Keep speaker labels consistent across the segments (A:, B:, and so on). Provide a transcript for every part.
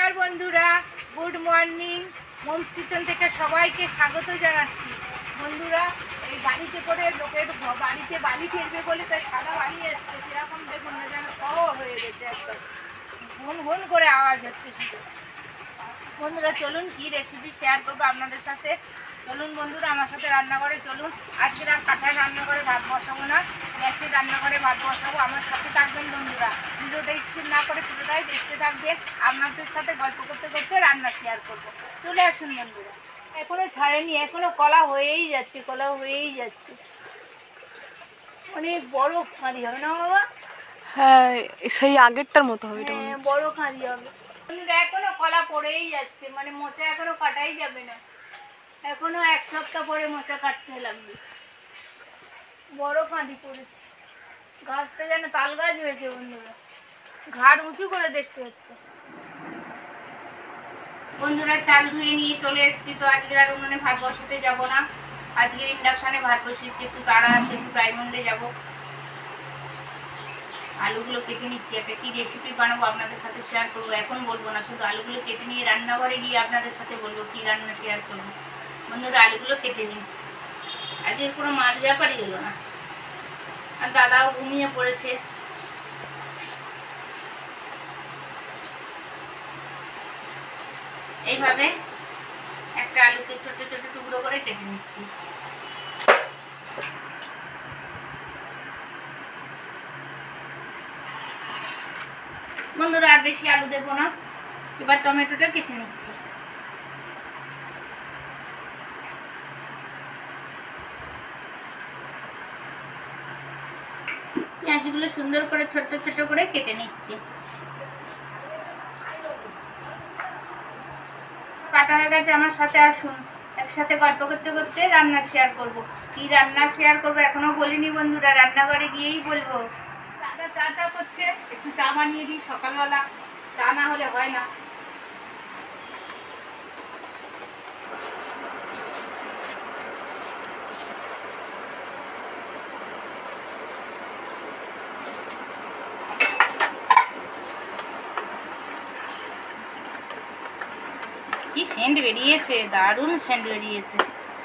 A: নমস্কার বন্ধুরা, good morning. Moms kitchen থেকে সবাইকে স্বাগত জানাচ্ছি। বন্ধুরা, এই গাড়িতে করে লোকের বাড়িতে বালি ফেলবে বলে তাই সাদা বালি এসছে, সেরকম দেখুন না যেন শহর হয়ে গেছে, একদম ঘন ঘন করে আওয়াজ হচ্ছে। বন্ধুরা চলুন কি রেসিপি শেয়ার করবো আপনাদের সাথে। চলুন বন্ধুরা আমার সাথে রান্নাঘরে চলুন। আজকে আর কাঁঠায় রান্নাঘরে ভাত বসাবো না, গ্যাসে রান্নাঘরে ভাত বসাবো। আমার সাথে থাকবেন বন্ধুরা, ভিডিওটা স্কিপ না করে পুরোটাই দেখতে থাকবেন। আপনাদের সাথে গল্প করতে করতে রান্না শেয়ার করবো। চলে আসুন বন্ধুরা। এখনো ছাড়েনি, এখনো কলা হয়েই যাচ্ছে, কলা হয়েই যাচ্ছে। অনেক বড় খাঁড়ি হবে না বাবা?
B: হ্যাঁ, সেই আগেরটার মতো হবে।
A: হ্যাঁ, বড় খাঁড়ি হবে। এখনো কলা পড়েই যাচ্ছে, মানে মোচা এখনো কাটাই যাবে না, এখনো এক সপ্তাহ পরে মোচা কাটতে লাগবে। বড় কাঁদি পড়েছে, গাছটা যেন তাল গাছ হয়েছে বন্ধুরা, ঘাড় উঁচু করে দেখতে হচ্ছে। বন্ধুরা চাল ধুয়ে নিয়ে চলে এসেছি, তো আজকে আর উনুনে ভাত বসাতে যাব না, আজকে ইন্ডাকশানে ভাত বসিয়েছি। একটু তাড়া আছে, একটু ডায়মন্ডে যাব। আলুগুলো কেটে নিচ্ছি, একটা কি রেসিপি বানাবো আপনাদের সাথে শেয়ার করবো, এখন বলবো না, শুধু আলুগুলো কেটে নিয়ে রান্নাঘরে গিয়ে আপনাদের সাথে বলবো কি রান্না শেয়ার করবো। বন্ধুরা আলুগুলো কেটে নিন, আজকে কোনো মাছ ব্যাপারই এলো না, আর দাদাও ঘুমিয়ে পড়েছে। এইভাবে একটা আলুকে ছোট ছোট টুকরো করে কেটে নিচ্ছি। বন্ধুরা আর বেশি আলু দেবো না, এবার টমেটোটা কেটে নিচ্ছি। পেঁয়াজগুলো সুন্দর করে ছোট ছোট করে কেটে নিচ্ছি। কাটা হয়ে গেছে, আমার সাথে আসুন, একসাথে গল্প করতে করতে রান্না শেয়ার করব। কি রান্না শেয়ার করব এখনো বলিনি বন্ধুরা, রান্নাঘরে গিয়েই বলবো। দাদা চা চা করছে, একটু চা বানিয়ে দিই, সকালবেলা চা না হলে হয় না। কি সেন্ট বেরিয়েছে, দারুণ সেন্ট বেরিয়েছে।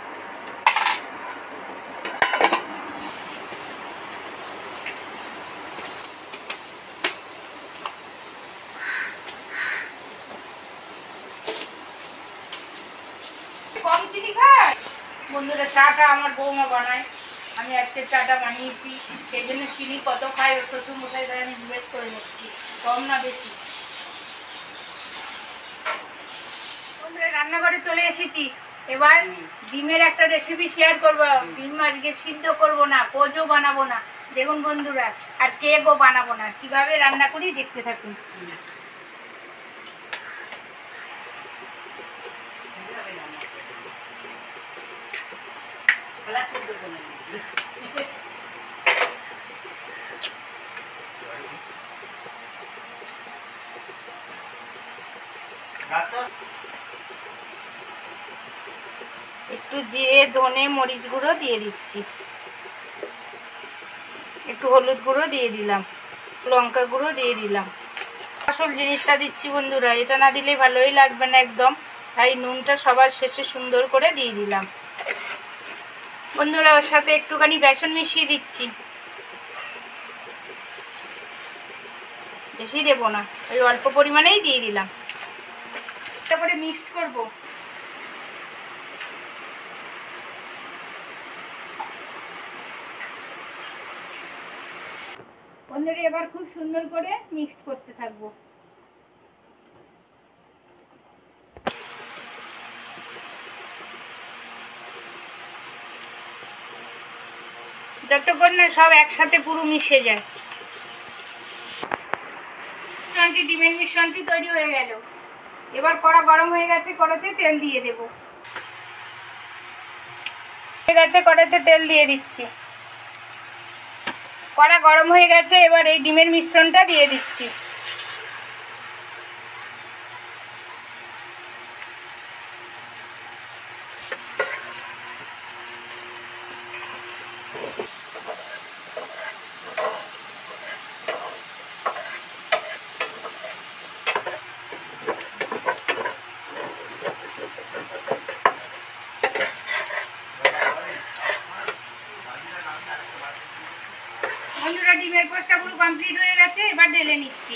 A: কম চিনি খায় বন্ধুরা, চাটা আমার বৌমা বানায়, আমি আজকে চাটা বানিয়েছি, সেই জন্য চিনি কত খায় ও শ্বশুর মশাই তাই আমি জিজ্ঞেস করে নিচ্ছি, কম না বেশি। রান্নাঘরে চলে এসেছি, এবার ডিমের একটা রেসিপি শেয়ার করবো। ডিম আজকে সিদ্ধ করবো না, পোজও বানাবো না দেখুন বন্ধুরা, আর কেকও বানাবো না, কিভাবে রান্না করি দেখতে থাকুন। একটু জিরে ধনে মরিচ গুঁড়ো দিয়ে দিচ্ছি, একটু হলুদ গুঁড়ো দিয়ে দিলাম, লঙ্কা গুঁড়ো দিয়ে দিলাম। আসল জিনিসটা দিচ্ছি বন্ধুরা, এটা না দিলে ভালোই লাগবে না একদম, তাই নুনটা সবার শেষে সুন্দর করে দিয়ে দিলাম। বন্ধুরা ওর সাথে একটুখানি বেসন মিশিয়ে দিচ্ছি, বেশি দেবো না, ওই অল্প পরিমাণেই দিয়ে দিলাম। তারপরে মিক্সড করব। বন্ধুরা এবার খুব সুন্দর করে মিক্সড করতে থাকবো। যতক্ষণ না সব একসাথে পুরো মিশে যায়। ডিমের মিশ্রণটি তৈরি হয়ে গেল, এবার কড়া গরম হয়ে গেছে, কড়াতে তেল দিয়ে দেব। হয়ে গেছে, কড়াতে তেল দিয়ে দিচ্ছি, কড়া গরম হয়ে গেছে, এবার এই ডিমের মিশ্রণটা দিয়ে দিচ্ছি। ঢেলে নিচ্ছি।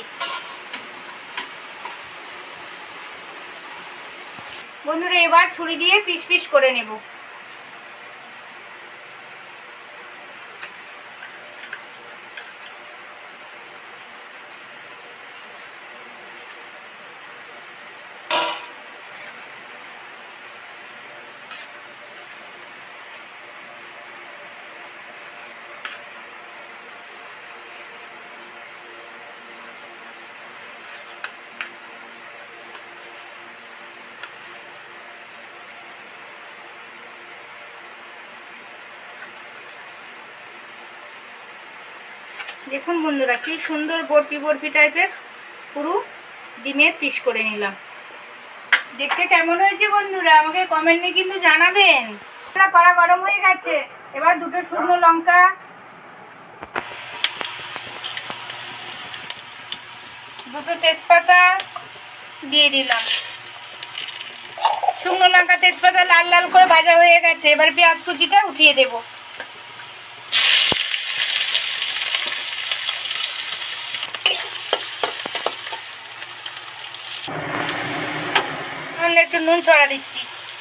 A: বন্ধুরা এবার ছুরি দিয়ে পিস পিস করে নেব। দেখুন বন্ধুরা কি সুন্দর বরফি বরফি টাইপের পুরো ডিমের পিস করে নিলাম। দেখতে কেমন হয়েছে বন্ধুরা আমাকে কমেন্টে কিন্তু জানাবেন। কড়া গরম হয়ে গেছে, এবার দুটো শুকনো লঙ্কা, দুটো তেজপাতা দিয়ে দিলাম। শুকনো লঙ্কা তেজপাতা লাল লাল করে ভাজা হয়ে গেছে, এবার পেঁয়াজ কুচিটা উঠিয়ে দেব। একটু নুন ছড়া দিচ্ছি।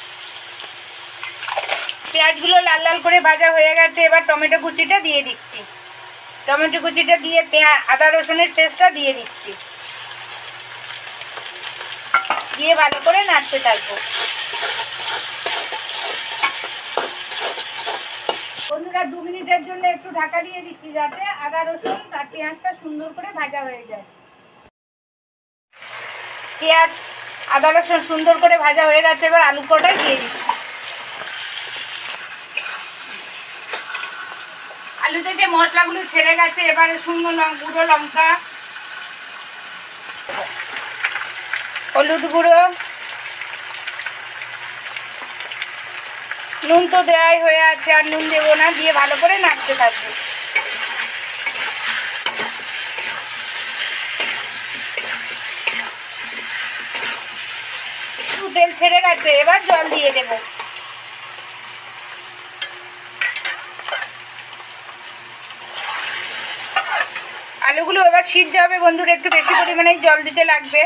A: পেঁয়াজগুলো লাল লাল করে ভাজা হয়ে গেছে, এবার টমেটো কুচিটা দিয়ে দিচ্ছি। টমেটো কুচিটা দিয়ে আদা রসুনের পেস্টটা দিয়ে দিচ্ছি, দিয়ে ভালো করে নাড়তে থাকবো। বন্ধুরা 2 মিনিটের জন্য একটু ঢাকা দিয়ে দিচ্ছি যাতে আদা রসুন আর পেঁয়াজটা সুন্দর করে ভাজা হয়ে যায়। পেঁয়াজ আদা রসুন সুন্দর করে ভাজা হয়ে গেছে, এবার আলু কটা দিয়ে দিচ্ছি। আলু থেকে মশলাগুলো ছেড়ে গেছে, এবারে গুঁড়ো লঙ্কা, হলুদ গুঁড়ো, নুন তো দেওয়াই হয়ে আছে, আর নুন দেবো না, দিয়ে ভালো করে নাড়তে থাকবো। একটু তেল ছেড়ে গেছে, এবার জল দিয়ে দেব। আলুগুলো এবার সিদ্ধ হবে বন্ধুরা, একটু বেশি পরিমাণে জল দিতে লাগবে।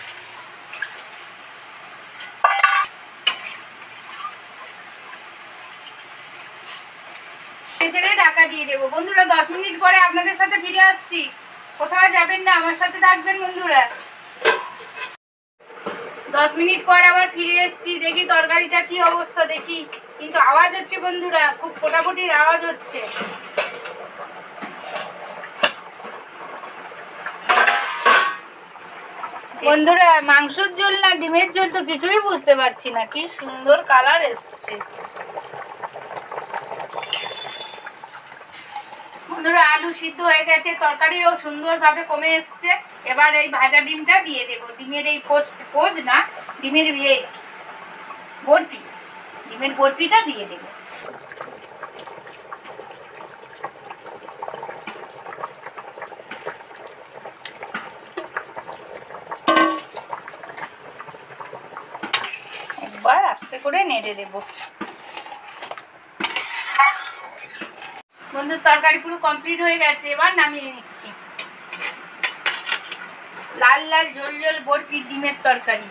A: ছেড়ে ঢাকা দিয়ে দেবো। বন্ধুরা 10 মিনিট পরে আপনাদের সাথে ফিরে আসছি, কোথাও যাবেন না, আমার সাথে থাকবেন বন্ধুরা। 10 মিনিট পর আবার ফিরে এসেছি, দেখি তরকারিটা কি অবস্থা দেখি। কিন্তু আওয়াজ হচ্ছে বন্ধুরা, খুব ফোটাফুটির আওয়াজ হচ্ছে। বন্ধুরা মাংসের ঝোল না ডিমের ঝোল তো কিছুই বুঝতে পারছি না, কি সুন্দর কালার এসছে। বন্ধুরা আলু সিদ্ধ হয়ে গেছে, তরকারিও সুন্দরভাবে কমে এসছে। এবার এই ভাজা ডিমটা দিয়ে দেবো। ডিমের এই পোজ না, ডিমের বরফি, ডিমের বরফিটা দিয়ে দেবো। একবার আস্তে করে নেড়ে দেব। বন্ধু তরকারি পুরো কমপ্লিট হয়ে গেছে, এবার নামিয়ে নিচ্ছি। লাল লাল ঝোল ঝোল বরফি ডিমের তরকারি।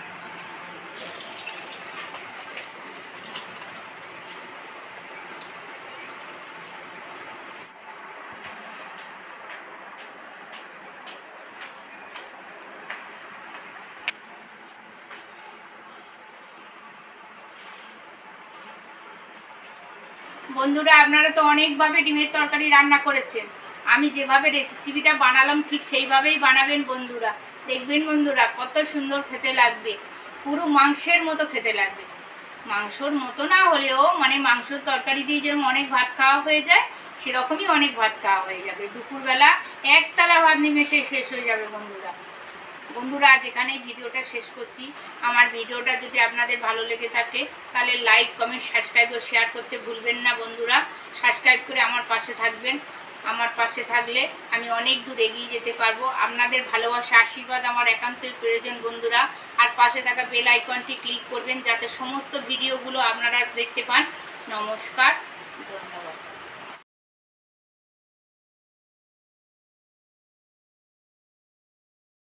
A: বন্ধুরা আপনারা তো অনেকভাবে ডিমের তরকারি রান্না করেছেন, আমি যেভাবে রেসিপিটা বানালাম ঠিক সেইভাবেই বানাবেন বন্ধুরা। দেখবেন বন্ধুরা কত সুন্দর খেতে লাগবে, পুরো মাংসের মতো খেতে লাগবে। মাংসর মতো না হলেও মানে মাংসর তরকারি দিয়ে যেরকম অনেক ভাত খাওয়া হয়ে যায়, সেরকমই অনেক ভাত খাওয়া হয়ে যাবে। দুপুরবেলা একতলা ভাত নিমেষে শেষ হয়ে যাবে বন্ধুরা। বন্ধুরা আজ এখানেই ভিডিওটা শেষ করছি। আমার ভিডিওটা যদি আপনাদের ভালো লেগে থাকে তাহলে লাইক কমেন্ট সাবস্ক্রাইব ও শেয়ার করতে ভুলবেন না বন্ধুরা। সাবস্ক্রাইব করে আমার পাশে থাকবেন। আমার পাশে থাকলে আমি অনেক দূর এগিয়ে যেতে পারবো। আপনাদের ভালোবাসা আশীর্বাদ আমার একান্তই প্রয়োজন বন্ধুরা। আর পাশে থাকা বেল আইকনটি ক্লিক করবেন যাতে সমস্ত ভিডিওগুলো আপনারা দেখতে পান। নমস্কার, ধন্যবাদ।